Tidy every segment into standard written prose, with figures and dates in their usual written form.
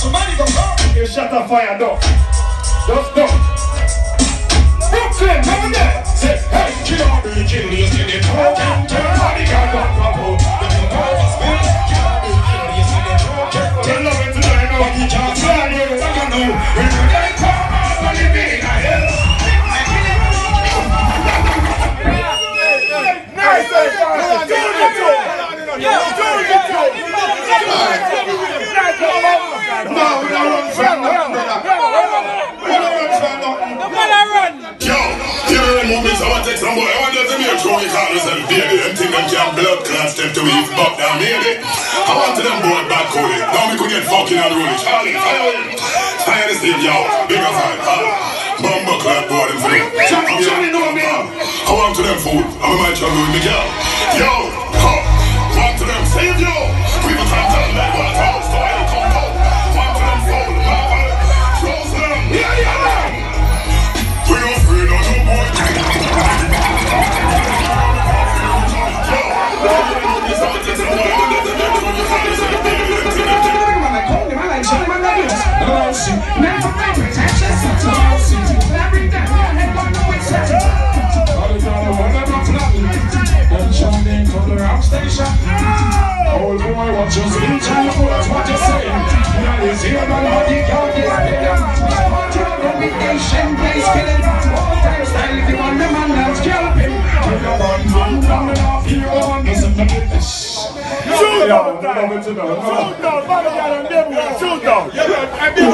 somebody go home. You shut a fire door. Just go. Brooklyn, come there. Say, hey, kill all the kill you see the talking. Tell body got back up. Tell love it to the end of the chance. Tell you what I know. When you get come out on the beat, I hear. Nice, no, we don't run from nothing, brother. We don't run from nothing. Yo, you remove me, so I take some boy. I want them to be a true economist and baby. Them think them can blood clot step to me, fuck down, baby. I want to them boy back coded. Now we could get fucking unruly. Charlie, fire him. Fire this thing, yo. Bigger fight, Bumble clap boy, them for them. Charlie, know me. I want to them food. I'm a man trying to do me, girl. Yo, want to them save yo. We will time to let one house, so I don't come out. Want to them food. Close them. Yeah. We don't afraid of no boy. Old boy, what you speech and what you say? Now you see a man body count this billion. Want your reputation, place killing. All time style, if you want the man that's scalping. If you want man coming off, you want this and the business. Shoot down, shoot down, body got on them, shoot down. I mean,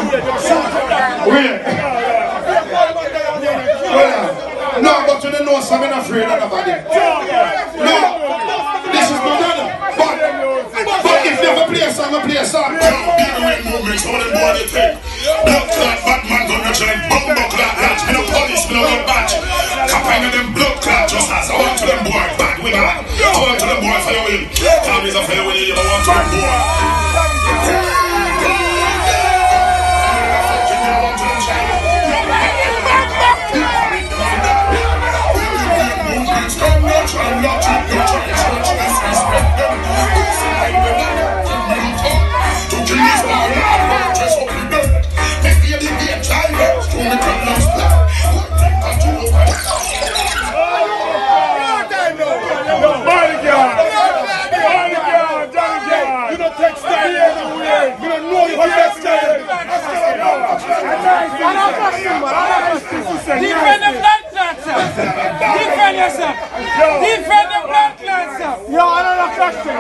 no, but you don't know something afraid of nobody. No, this is my brother. But if you have a place, I'm a place. Yo, people in movements, all them boy they take. Blood clot, Batman gonna try and bumbo clot lads. Me no police, me no get batch. Campaign of them blood clot just as I want to them boy bad with that. I want to them boy fire with him. Time is a fire with you, I want to them boy. I'm not trying to disrespect them. To kill this boy, I'm just open the door. If you didn't get child, to me come now splat. Bodyguard, you don't take style everywhere. You don't know you have style. Defend the blood clots, defend yourself. Defend the blood clots. Yo, I don't know question.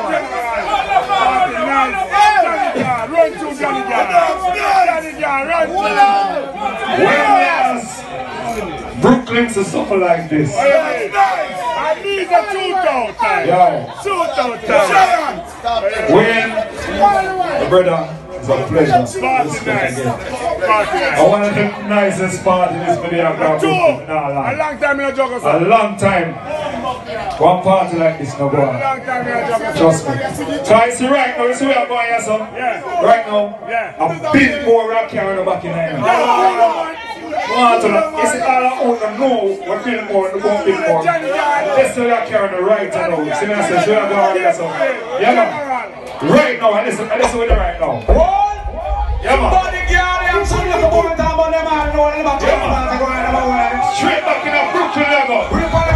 Run to Johnny Jar. Run to. Well, Brooklyn's a suffer like this. I need a shootout time. Yeah. Shootout time. When the brother. It's a pleasure. Party nice. I want to the nicest part in this video. A long time in a juggle, sir. A long time. One party like this, no boy. A long time in a juggle. Trust me. So I see right now, you see where I'm going here, son? Yeah. Right now, a bit more rock carrying back in here. You see all I own and know what feel more and won't feel more. This is rock carrying the right now. See what I say? So I'm going here, son. Yeah, man. Right now, I listen with the right now. Yeah, man. Straight back in a Brooklyn level.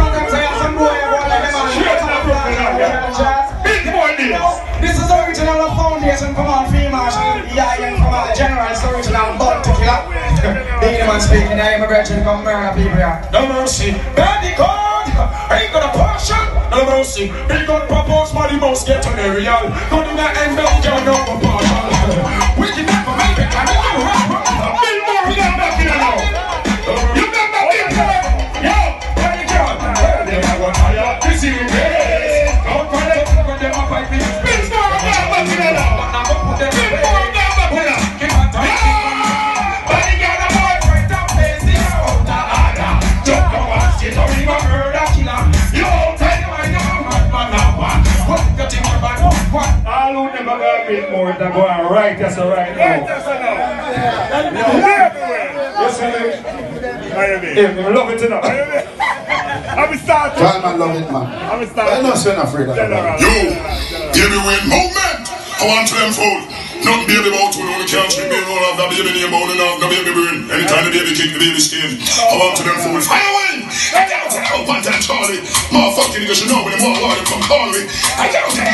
Straight in a Brooklyn level. Big boy deals. This is original foundation from our field marshal. Yeah, from our general original bud to kill up. The man speaking, I am a virgin from murder people here. No mercy. Daddy God, ain't got a portion. No mercy. Big God propose, money must get on the real. Go to the end of your number portion. We can never make it. I don't know. Big more, we got back in now. You got back in. Yo, Daddy God. They have one higher. This is it. Don't find it. When they are fighting. Big more, we got back in now. Big more, we got back in now. All who never got a bit more than go and right yes or right now. Yes, I love it enough. I'm starting. I love it, man. I'm starting. I'm not so afraid of that. Yo, give me win movement. I want to them food. Nothing baby about to know the country, baby name bone enough, no baby burn. Anytime the baby kick, the baby skin. I want to them fool. Fire away! I can't tell one time Charlie. Motherfucking niggas should know when the more water come call me. I can't tell